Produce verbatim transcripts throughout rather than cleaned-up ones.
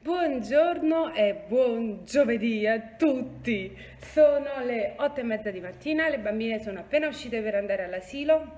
Buongiorno e buon giovedì a tutti. Sono le otto e mezza di mattina, le bambine sono appena uscite per andare all'asilo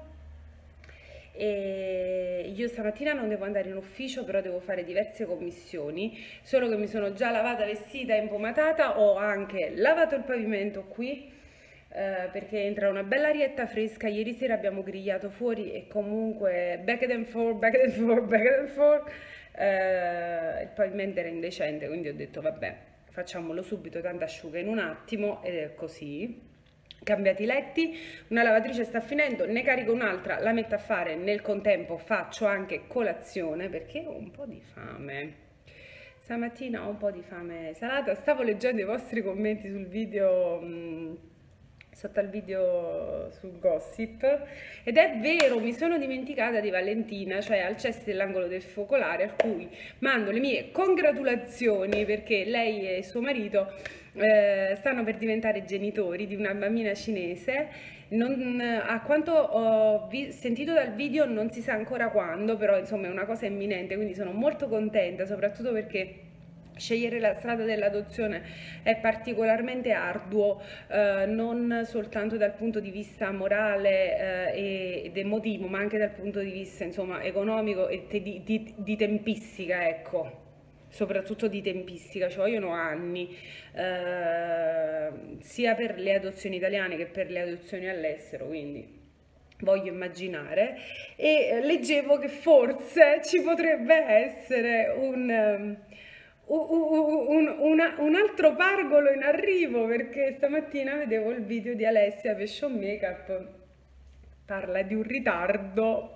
e io stamattina non devo andare in ufficio, però devo fare diverse commissioni, solo che mi sono già lavata, vestita e impomatata, ho anche lavato il pavimento qui eh, perché entra una bella arietta fresca. Ieri sera abbiamo grigliato fuori e comunque back and forth, back and forth, back and forth. Eh, il pavimento era indecente, quindi ho detto vabbè, facciamolo subito, tanto asciuga in un attimo, ed è così. Cambiati i letti, una lavatrice sta finendo, ne carico un'altra, la metto a fare, nel contempo faccio anche colazione perché ho un po' di fame. Stamattina ho un po' di fame salata, stavo leggendo i vostri commenti sul video, mh, sotto al video sul gossip, ed è vero, mi sono dimenticata di Valentina, cioè al cesto dell'angolo del focolare, a cui mando le mie congratulazioni perché lei e suo marito eh, stanno per diventare genitori di una bambina cinese. Non, a quanto ho vi- sentito dal video non si sa ancora quando, però insomma è una cosa imminente, quindi sono molto contenta, soprattutto perché scegliere la strada dell'adozione è particolarmente arduo, eh, non soltanto dal punto di vista morale eh, ed emotivo, ma anche dal punto di vista insomma economico e te- di, di- di tempistica, ecco. Soprattutto di tempistica, ci vogliono anni, eh, sia per le adozioni italiane che per le adozioni all'estero, quindi voglio immaginare. E eh, leggevo che forse ci potrebbe essere un, um, u- u- un- una- un altro pargolo in arrivo, perché stamattina vedevo il video di Alessia Fashion Makeup, parla di un ritardo,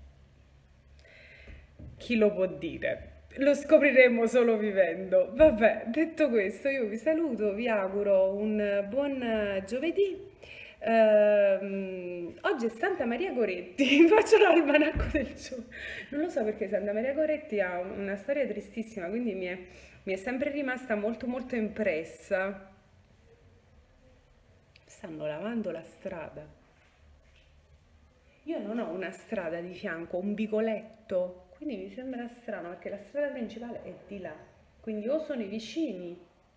chi lo può dire? Lo scopriremo solo vivendo. Vabbè, detto questo, io vi saluto, vi auguro un buon giovedì. Ehm, oggi è Santa Maria Goretti, faccio l'almanacco del giorno. Non lo so perché Santa Maria Goretti ha una storia tristissima, quindi mi è, mi è sempre rimasta molto molto impressa. Stanno lavando la strada. Io non ho una strada di fianco, ho un vicoletto, quindi mi sembra strano perché la strada principale è di là. Quindi o sono i vicini,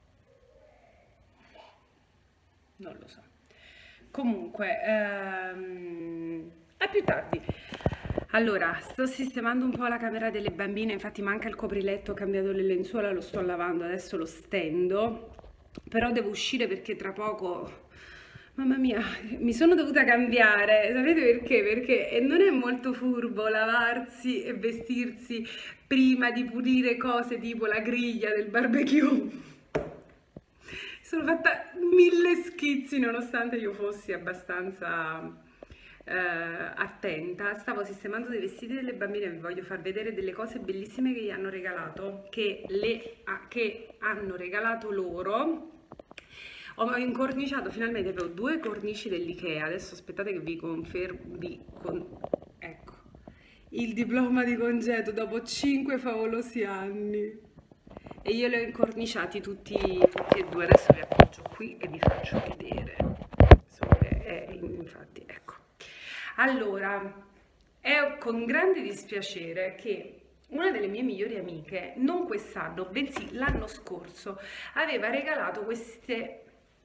non lo so. Comunque, ehm, a più tardi. Allora, sto sistemando un po' la camera delle bambine, infatti manca il copriletto, ho cambiato le lenzuola, lo sto lavando, adesso lo stendo, però devo uscire perché tra poco, mamma mia, mi sono dovuta cambiare, sapete perché? Perché non è molto furbo lavarsi e vestirsi prima di pulire cose tipo la griglia del barbecue. Sono fatta mille schizzi nonostante io fossi abbastanza eh, attenta. Stavo sistemando dei vestiti delle bambine, vi voglio far vedere delle cose bellissime che gli hanno regalato, che, le, ah, che hanno regalato loro. Ho incorniciato finalmente, avevo due cornici dell'IKEA, adesso aspettate che vi confermi, con, ecco, il diploma di congedo dopo cinque favolosi anni. E io li ho incorniciati tutti, tutti e due, adesso vi appoggio qui e vi faccio vedere. Insomma, è, infatti, ecco. Allora, è con grande dispiacere che una delle mie migliori amiche, non quest'anno, bensì l'anno scorso, aveva regalato queste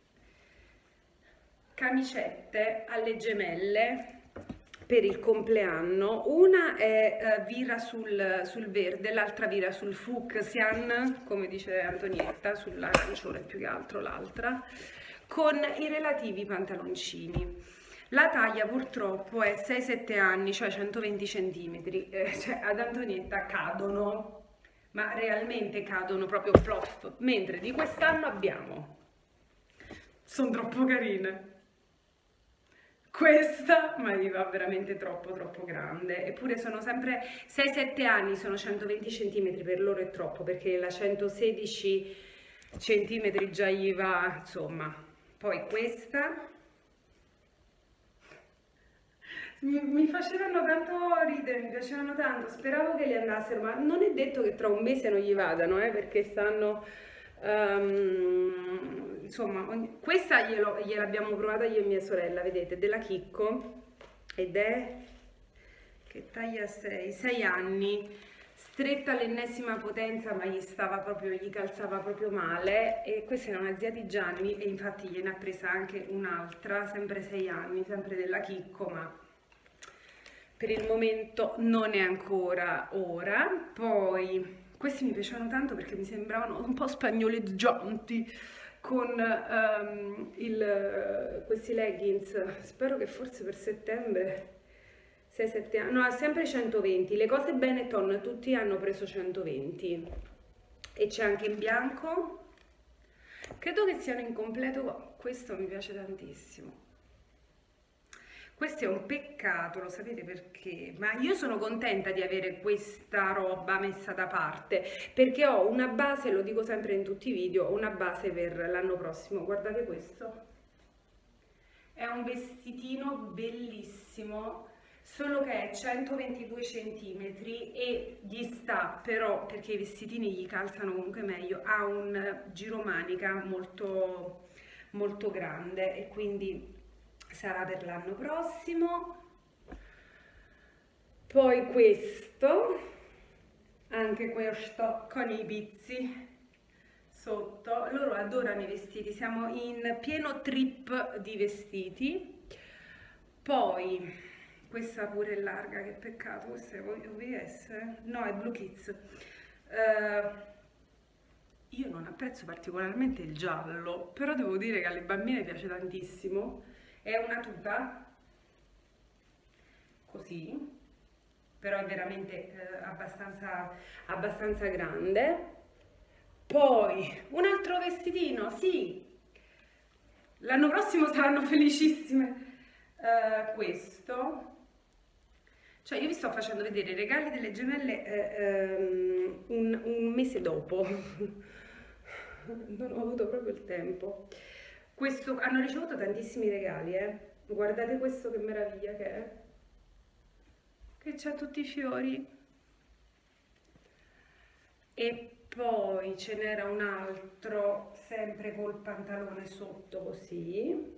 camicette alle gemelle per il compleanno. Una è uh, vira sul, sul verde, l'altra vira sul fucsian, come dice Antonietta, sull'arancione più che altro l'altra, con i relativi pantaloncini. La taglia purtroppo è sei sette anni, cioè centoventi centimetri, eh, cioè ad Antonietta cadono, ma realmente cadono proprio plof, mentre di quest'anno abbiamo, sono troppo carine. Questa, ma mi va veramente troppo troppo grande, eppure sono sempre sei sette anni, sono centoventi centimetri, per loro è troppo perché la centosedici centimetri già gli va, insomma. Poi questa mi, mi facevano tanto ridere, mi piacevano tanto, speravo che le andassero, ma non è detto che tra un mese non gli vadano, eh, perché stanno... Um, insomma, ogni, questa glielo, gliel'abbiamo provata io e mia sorella, vedete, della Chicco, ed è che taglia sei, sei anni, stretta all'ennesima potenza, ma gli stava proprio, gli calzava proprio male, e questa è una zia di Gianni e infatti gliene ha presa anche un'altra, sempre sei anni, sempre della Chicco, ma per il momento non è ancora ora. Poi questi mi piacevano tanto perché mi sembravano un po' spagnoleggianti, con um, il, questi leggings, spero che forse per settembre, sei sette anni, no, sempre centoventi, le cose Benetton tutti hanno preso centoventi, e c'è anche in bianco, credo che siano in completo, questo mi piace tantissimo. Questo è un peccato, lo sapete perché? Ma io sono contenta di avere questa roba messa da parte, perché ho una base, lo dico sempre in tutti i video, ho una base per l'anno prossimo. Guardate questo, è un vestitino bellissimo, solo che è centoventidue centimetri e gli sta però, perché i vestitini gli calzano comunque meglio, ha un giromanica molto, molto grande, e quindi sarà per l'anno prossimo. Poi questo, anche questo con i pizzi sotto, loro adorano i vestiti, siamo in pieno trip di vestiti. Poi questa pure è larga, che peccato, questa è O V S, no, è Blue Kids. Uh, io non apprezzo particolarmente il giallo, però devo dire che alle bambine piace tantissimo. È una tuta, così, però è veramente eh, abbastanza, abbastanza grande. Poi un altro vestitino, sì, l'anno prossimo saranno felicissime. Uh, questo, cioè io vi sto facendo vedere i regali delle gemelle eh, um, un, un mese dopo, non ho avuto proprio il tempo. Questo, hanno ricevuto tantissimi regali, eh. Guardate questo che meraviglia che è, che c'ha tutti i fiori. E poi ce n'era un altro, sempre col pantalone sotto così.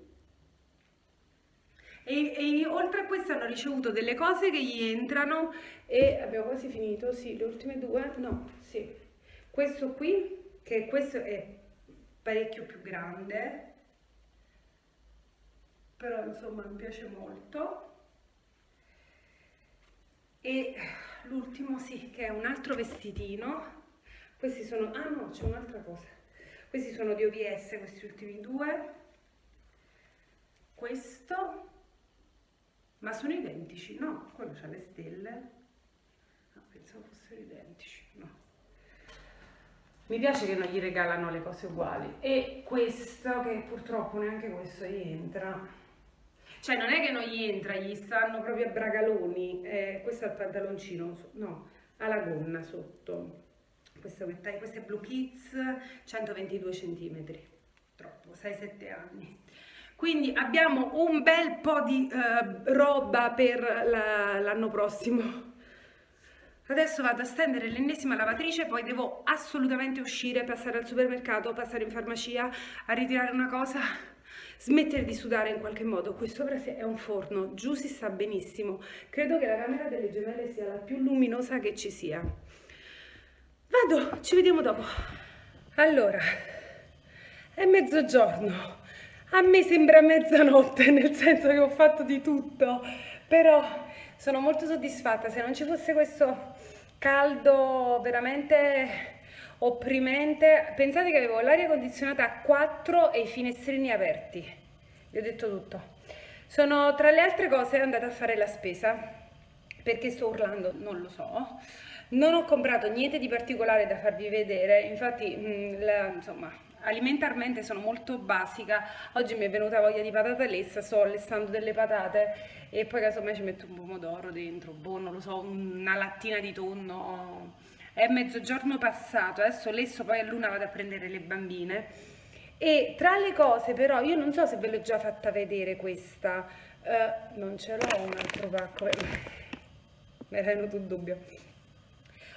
E, e oltre a questo hanno ricevuto delle cose che gli entrano, e abbiamo quasi finito, sì, le ultime due, no, sì. Questo qui, che questo è parecchio più grande, però insomma mi piace molto. E l'ultimo, sì, che è un altro vestitino. Questi sono, ah no, c'è un'altra cosa, questi sono di O V S, questi ultimi due. Questo, ma sono identici, no, quello c'ha le stelle, no, pensavo fossero identici, no. Mi piace che non gli regalano le cose uguali. E questo, che purtroppo neanche questo gli entra. Cioè non è che non gli entra, gli stanno proprio a bragaloni. Eh, questo è il pantaloncino, no, ha la gonna sotto. Questo, questo è Blue Kids, centoventidue centimetri, troppo, sei sette anni. Quindi abbiamo un bel po' di uh, roba per l'anno prossimo. Adesso vado a stendere l'ennesima lavatrice, poi devo assolutamente uscire, passare al supermercato, passare in farmacia, a ritirare una cosa, smettere di sudare in qualche modo. Qui sopra è un forno, giù si sta benissimo. Credo che la camera delle gemelle sia la più luminosa che ci sia. Vado, ci vediamo dopo. Allora, è mezzogiorno. A me sembra mezzanotte, nel senso che ho fatto di tutto, però sono molto soddisfatta. Se non ci fosse questo caldo veramente opprimente, pensate che avevo l'aria condizionata a quattro e i finestrini aperti. Vi ho detto tutto. Sono, tra le altre cose, andata a fare la spesa, perché sto urlando, non lo so. Non ho comprato niente di particolare da farvi vedere, infatti mh, la, insomma, alimentarmente sono molto basica. Oggi mi è venuta voglia di patata lessa, sto allestando delle patate e poi casomai ci metto un pomodoro dentro, boh, non lo so, una lattina di tonno. È mezzogiorno passato, adesso lesso, poi a luna vado a prendere le bambine. E tra le cose però, io non so se ve l'ho già fatta vedere questa, uh, non ce l'ho un altro pacco, mi era venuto un dubbio.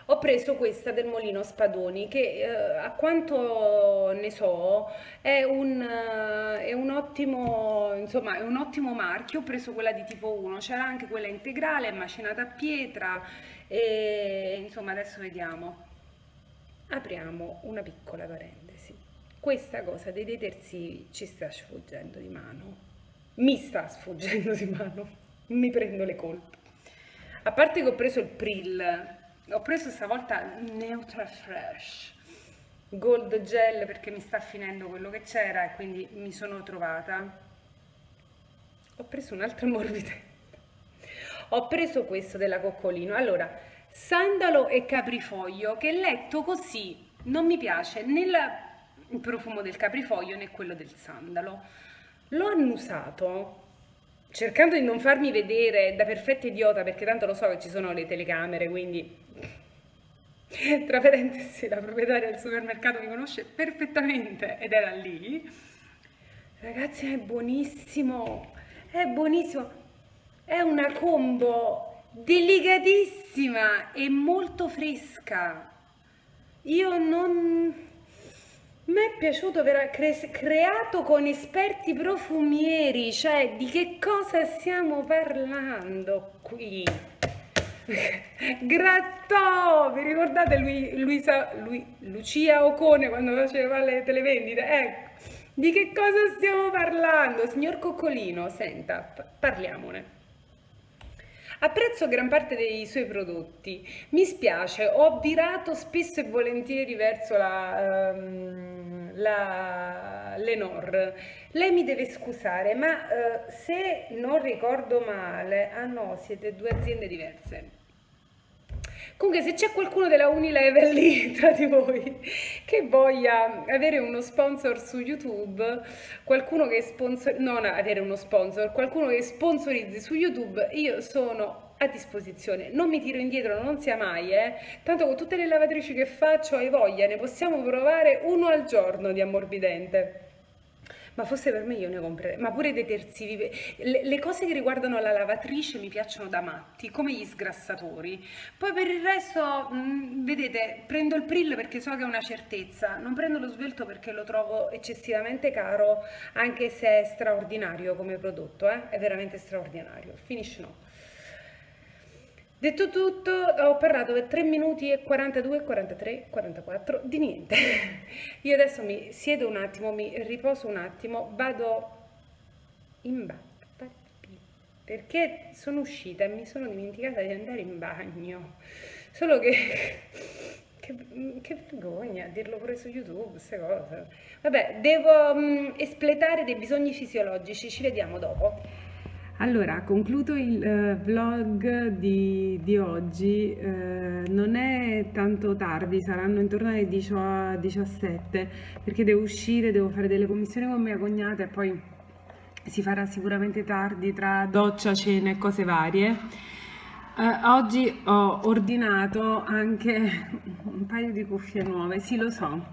Ho preso questa del Molino Spadoni che eh, a quanto ne so è un, eh, è un ottimo, insomma, è un ottimo marchio. Ho preso quella di tipo uno, c'era anche quella integrale, macinata a pietra e insomma adesso vediamo. Apriamo una piccola parentesi. Questa cosa dei detersivi ci sta sfuggendo di mano. Mi sta sfuggendo di mano. Mi prendo le colpe. A parte che ho preso il Pril, ho preso stavolta Neutra Fresh Gold Gel perché mi sta finendo quello che c'era e quindi mi sono trovata. Ho preso un'altra morbidezza. Ho preso questo della Coccolino. Allora, sandalo e caprifoglio, che letto così non mi piace né il profumo del caprifoglio né quello del sandalo. L'ho annusato cercando di non farmi vedere da perfetta idiota, perché tanto lo so che ci sono le telecamere, quindi tra parentesi la proprietaria del supermercato mi conosce perfettamente ed era lì. Ragazzi, è buonissimo, è buonissimo, è una combo delicatissima e molto fresca. Io non... mi è piaciuto, cre creato con esperti profumieri, cioè di che cosa stiamo parlando qui? Grattò, vi ricordate lui, Luisa, lui, Lucia Ocone quando faceva le televendite? Ecco, di che cosa stiamo parlando? Signor Coccolino, senta, parliamone. Apprezzo gran parte dei suoi prodotti, mi spiace, ho virato spesso e volentieri verso la, um, la Lenor. Lei mi deve scusare, ma uh, se non ricordo male, ah no, siete due aziende diverse. Comunque, se c'è qualcuno della Unilever lì tra di voi che voglia avere uno sponsor su YouTube, qualcuno che sponsor, non avere uno sponsor, qualcuno che sponsorizzi su YouTube, io sono a disposizione. Non mi tiro indietro, non sia mai, eh. Tanto con tutte le lavatrici che faccio, hai voglia, ne possiamo provare uno al giorno di ammorbidente. Ma fosse per me io ne comprerei, ma pure i detersivi, le, le cose che riguardano la lavatrice mi piacciono da matti, come gli sgrassatori. Poi per il resto, mh, vedete, prendo il Pril perché so che è una certezza, non prendo lo Svelto perché lo trovo eccessivamente caro, anche se è straordinario come prodotto, eh? È veramente straordinario. Finish no. Detto tutto, ho parlato per tre minuti e quarantadue, quarantatré, quarantaquattro di niente. Io adesso mi siedo un attimo, mi riposo un attimo, vado in bagno, perché sono uscita e mi sono dimenticata di andare in bagno. Solo che, che, che vergogna dirlo pure su YouTube, queste cose. Vabbè, devo um, espletare dei bisogni fisiologici, ci vediamo dopo. Allora, concludo il uh, vlog di, di oggi, uh, non è tanto tardi, saranno intorno alle diciassette, perché devo uscire, devo fare delle commissioni con mia cognata e poi si farà sicuramente tardi tra doccia, cena e cose varie. Uh, oggi ho ordinato anche un paio di cuffie nuove, sì lo so.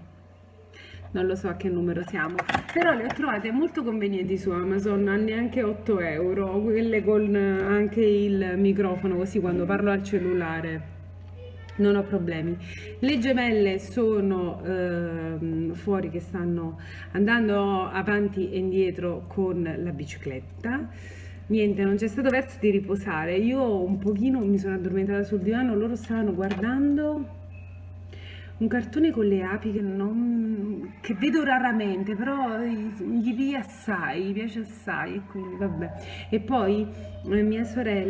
Non lo so a che numero siamo, però le ho trovate molto convenienti su Amazon, a neanche otto euro, quelle con anche il microfono, così quando parlo al cellulare non ho problemi. Le gemelle sono eh, fuori che stanno andando avanti e indietro con la bicicletta. Niente, non c'è stato verso di riposare, io un pochino mi sono addormentata sul divano, loro stavano guardando un cartone con le api che, non, che vedo raramente, però gli piace assai, gli piace assai, quindi vabbè. E poi eh, mia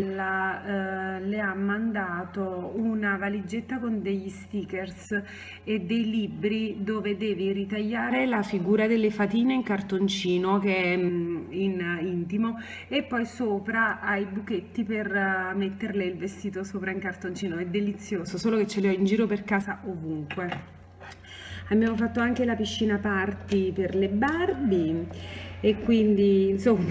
sorella eh, le ha mandato una valigetta con degli stickers e dei libri dove devi ritagliare la figura delle fatine in cartoncino, che è mh, in intimo, e poi sopra hai buchetti per uh, metterle il vestito sopra in cartoncino. È delizioso, solo che ce li ho in giro per casa ovunque. Abbiamo fatto anche la piscina party per le Barbie e quindi insomma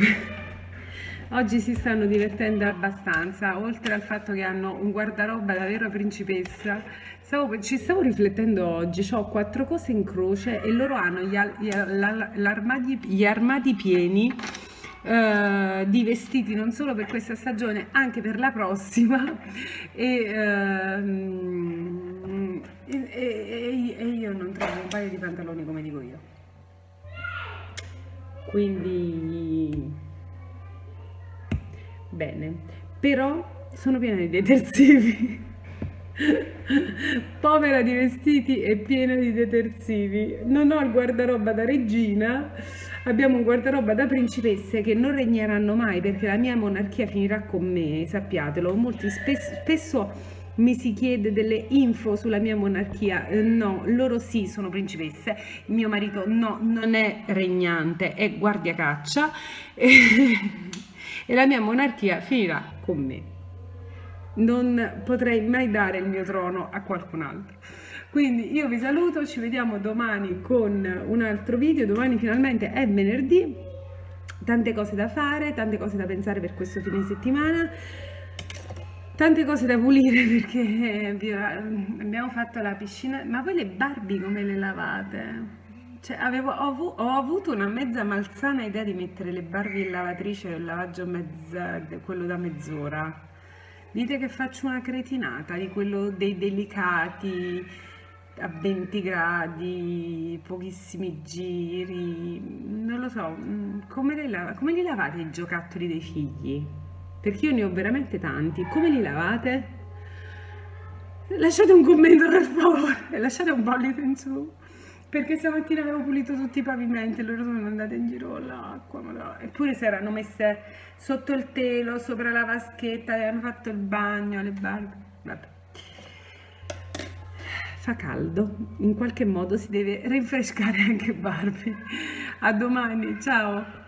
oggi si stanno divertendo abbastanza, oltre al fatto che hanno un guardaroba da vera principessa. Stavo, ci stavo riflettendo oggi, ho quattro cose in croce e loro hanno gli, gli, l'armadi, gli armadi pieni Uh, di vestiti non solo per questa stagione, anche per la prossima, e uh, e, e, e io non trovo un paio di pantaloni come dico io, quindi bene, però sono piena di detersivi. Povera di vestiti e piena di detersivi. Non ho il guardaroba da regina, abbiamo un guardaroba da principesse che non regneranno mai, perché la mia monarchia finirà con me, sappiatelo. Molti spesso, spesso mi si chiede delle info sulla mia monarchia. Eh, no, loro sì sono principesse, il mio marito no, non è regnante, è guardiacaccia e, e la mia monarchia finirà con me. Non potrei mai dare il mio trono a qualcun altro. Quindi io vi saluto, ci vediamo domani con un altro video. Domani finalmente è venerdì, tante cose da fare, tante cose da pensare per questo fine settimana, tante cose da pulire, perché abbiamo fatto la piscina. Ma voi le Barbie come le lavate? Cioè, avevo, ho, avu, ho avuto una mezza malsana idea di mettere le Barbie in lavatrice e il lavaggio mezza, quello da mezz'ora. Dite che faccio una cretinata di quello dei delicati a venti gradi, pochissimi giri, non lo so, come li, lava, come li lavate i giocattoli dei figli? Perché io ne ho veramente tanti, come li lavate? Lasciate un commento per favore e lasciate un pollice in su, perché stamattina avevo pulito tutti i pavimenti e loro sono andate in giro con l'acqua, eppure si erano messe sotto il telo, sopra la vaschetta, avevano fatto il bagno, le Barbie, vabbè. Fa caldo, in qualche modo si deve rinfrescare anche Barbie. A domani, ciao!